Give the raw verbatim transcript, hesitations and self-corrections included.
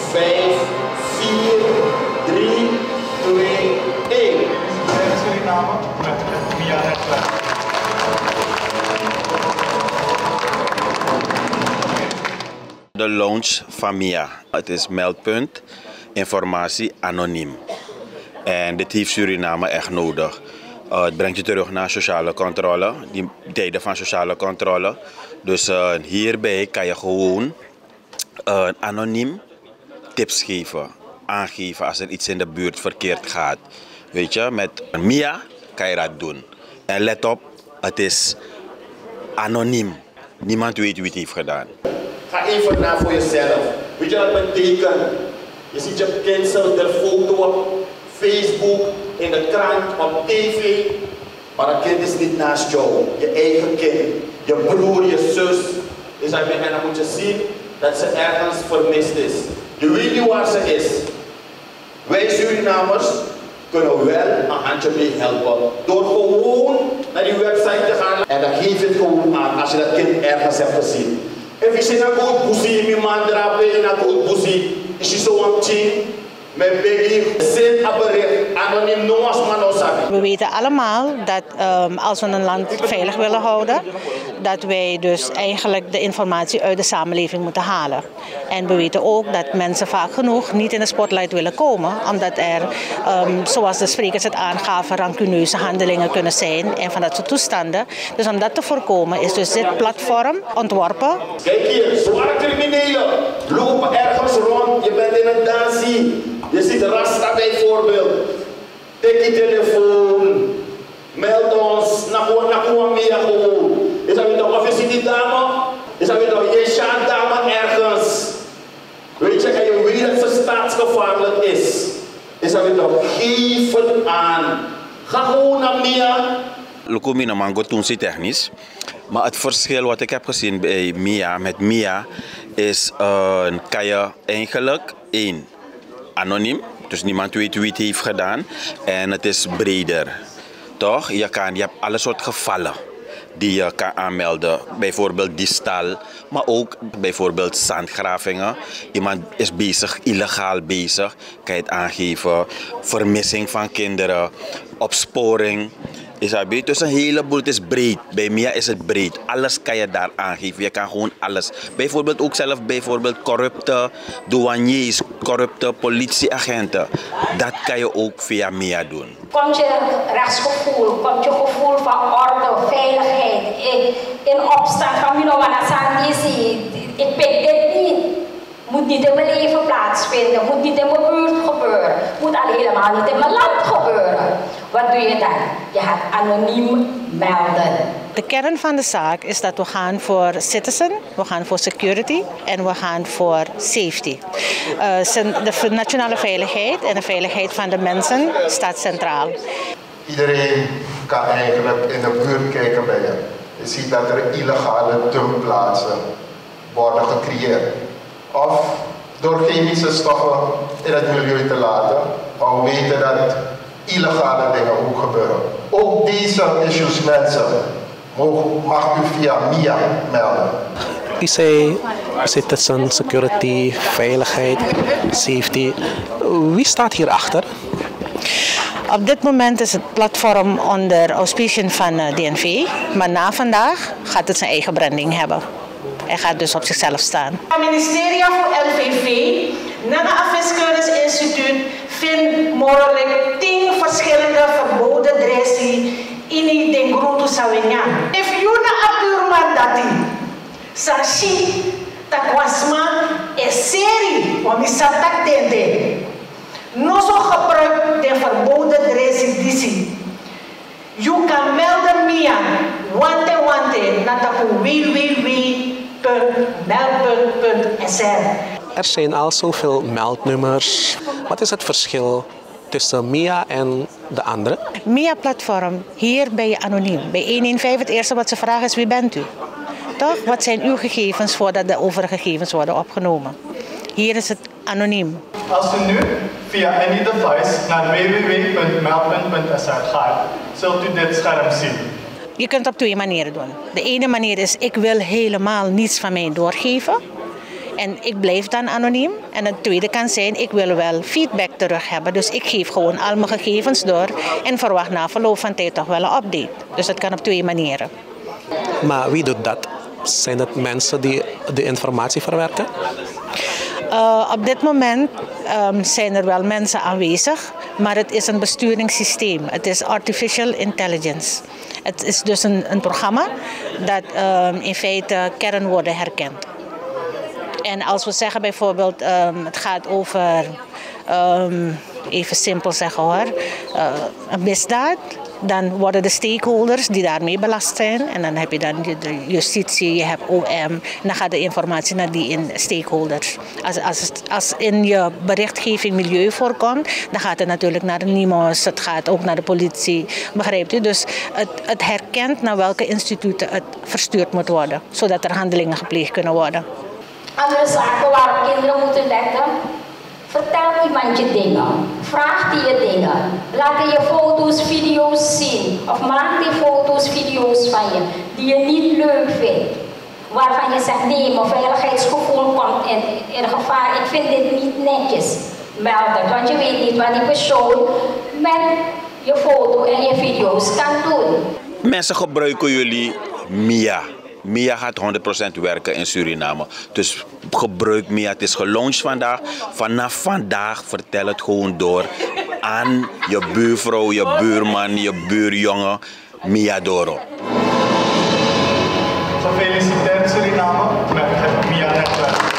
vijf, vier, drie, twee, één. Suriname met het Mia-netwerk. De launch van Mia. Het is meldpunt, informatie anoniem. En dit heeft Suriname echt nodig. Uh, het brengt je terug naar sociale controle, die tijden van sociale controle. Dus uh, hierbij kan je gewoon uh, anoniem tips geven, aangeven als er iets in de buurt verkeerd gaat. Weet je, met Mia kan je dat doen. En let op, het is anoniem. Niemand weet wie het heeft gedaan. Ga even na voor jezelf. Weet je wat dat betekent? Je ziet je kind zelf de foto op Facebook, in de krant, op tv. Maar dat kind is niet naast jou. Je eigen kind. Je broer, je zus. Dus en dan moet je zien dat ze ergens vermist is. Je weet niet waar ze is. Wij Surinamers kunnen wel een handje mee helpen. Door gewoon naar die website te gaan. En dan geef je het gewoon aan als je dat kind ergens hebt gezien. If je zit naar goed boezie, mijn man drapen naar goed boezie, is je zo aan het zien. Met Biggie, zit op bericht, anoniem, no as man osabi. We weten allemaal dat um, als we een land veilig willen houden, dat wij dus eigenlijk de informatie uit de samenleving moeten halen. En we weten ook dat mensen vaak genoeg niet in de spotlight willen komen, omdat er, um, zoals de sprekers het aangaven, rancuneuze handelingen kunnen zijn en van dat soort toestanden. Dus om dat te voorkomen is dus dit platform ontworpen. Kijk hier, zware criminelen lopen ergens rond, je bent in een dansie. Je ziet Rasta bijvoorbeeld. Tik je telefoon. Meld ons. Nakuwa Mia gewoon. Is dat weer toch, of je ziet die dame? Is dat weer toch, je shaat dame ergens. Weet je, en je weet dat ze staatsgevaarlijk is. Is dat weer toch, geef het aan. Ga gewoon naar Mia. Lukumina mango toen zit technisch. Maar het verschil wat ik heb gezien bij Mia, met Mia, is uh, kan je eigenlijk één. Anoniem, dus niemand weet wie het heeft gedaan. En het is breder. Toch? Je, kan, je hebt alle soorten gevallen die je kan aanmelden. Bijvoorbeeld diefstal, maar ook bijvoorbeeld zandgravingen. Iemand is bezig, illegaal bezig, kan je het aangeven. Vermissing van kinderen, opsporing. Is dat beter? Dus een heleboel, het is breed. Bij Mia is het breed. Alles kan je daar aangeven. Je kan gewoon alles. Bijvoorbeeld ook zelf bijvoorbeeld corrupte douaniers, corrupte politieagenten. Dat kan je ook via Mia doen. Komt je rechtsgevoel, komt je gevoel van orde, veiligheid in, in opstand van ik pik dit niet. Moet niet in mijn leven plaatsvinden, moet niet in mijn buurt gebeuren, moet al helemaal niet in mijn land gebeuren. Wat doe je dan? Je gaat anoniem melden. De kern van de zaak is dat we gaan voor citizen, we gaan voor security en we gaan voor safety. Uh, de nationale veiligheid en de veiligheid van de mensen staat centraal. Iedereen kan eigenlijk in de buurt kijken bij je. Je ziet dat er illegale dumpplaatsen worden gecreëerd. Of door chemische stoffen in het milieu te laten. Maar we weten dat illegale dingen ook gebeuren. Ook deze issues mensen mag u via Mia melden. U zei citizen, security, veiligheid, safety. Wie staat hierachter? Op dit moment is het platform onder auspiciën van D N V, maar na vandaag gaat het zijn eigen branding hebben. Hij gaat dus op zichzelf staan. Het ministerie voor L V V, na het Fiscus Instituut, vindt mogelijk tien verschillende verboden dressie in de grote Sawenyan. If you na apur mandati, sashi takwasma is serie om is satak dende. No zo gebruik de verboden dressie disi. You can melden Mia, wante wante, natapu www. meldpunt punt s r. Er zijn al zoveel meldnummers. Wat is het verschil tussen Mia en de andere? Mia-platform, hier ben je anoniem. Bij honderdvijftien het eerste wat ze vragen is wie bent u? Toch? Wat zijn uw gegevens voordat de overige gegevens worden opgenomen? Hier is het anoniem. Als u nu via any device naar www punt meldpunt punt s r gaat, zult u dit scherm zien. Je kunt het op twee manieren doen. De ene manier is, ik wil helemaal niets van mij doorgeven. En ik blijf dan anoniem. En het tweede kan zijn, ik wil wel feedback terug hebben. Dus ik geef gewoon al mijn gegevens door en verwacht na verloop van tijd toch wel een update. Dus dat kan op twee manieren. Maar wie doet dat? Zijn het mensen die de informatie verwerken? Uh, op dit moment um, zijn er wel mensen aanwezig, maar het is een besturingssysteem. Het is artificial intelligence. Het is dus een, een programma dat um, in feite kernwoorden herkent. En als we zeggen bijvoorbeeld, um, het gaat over, um, even simpel zeggen hoor, uh, een misdaad. Dan worden de stakeholders die daarmee belast zijn. En dan heb je dan de justitie, je hebt O M. En dan gaat de informatie naar die in stakeholders. Als, als, als in je berichtgeving milieu voorkomt, dan gaat het natuurlijk naar de N I M O S. Het gaat ook naar de politie. Begrijpt u? Dus het, het herkent naar welke instituten het verstuurd moet worden. Zodat er handelingen gepleegd kunnen worden. Andere zaken waar kinderen moeten letten. Vertel iemand je dingen. Vraag die je dingen. Laat je foto's, video's zien. Of maak die foto's, video's van je die je niet leuk vindt. Waarvan je zegt, nee, mijn veiligheidsgevoel komt in, in gevaar. Ik vind dit niet netjes. Meld het, want je weet niet wat die persoon met je foto en je video's kan doen. Mensen gebruiken jullie M I A. M I A gaat honderd procent werken in Suriname. Dus gebruik M I A. Het is gelaunched vandaag. Vanaf vandaag vertel het gewoon door aan je buurvrouw, je buurman, je buurjongen. M I A Doro. Gefeliciteerd Suriname met het M I A-netwerk.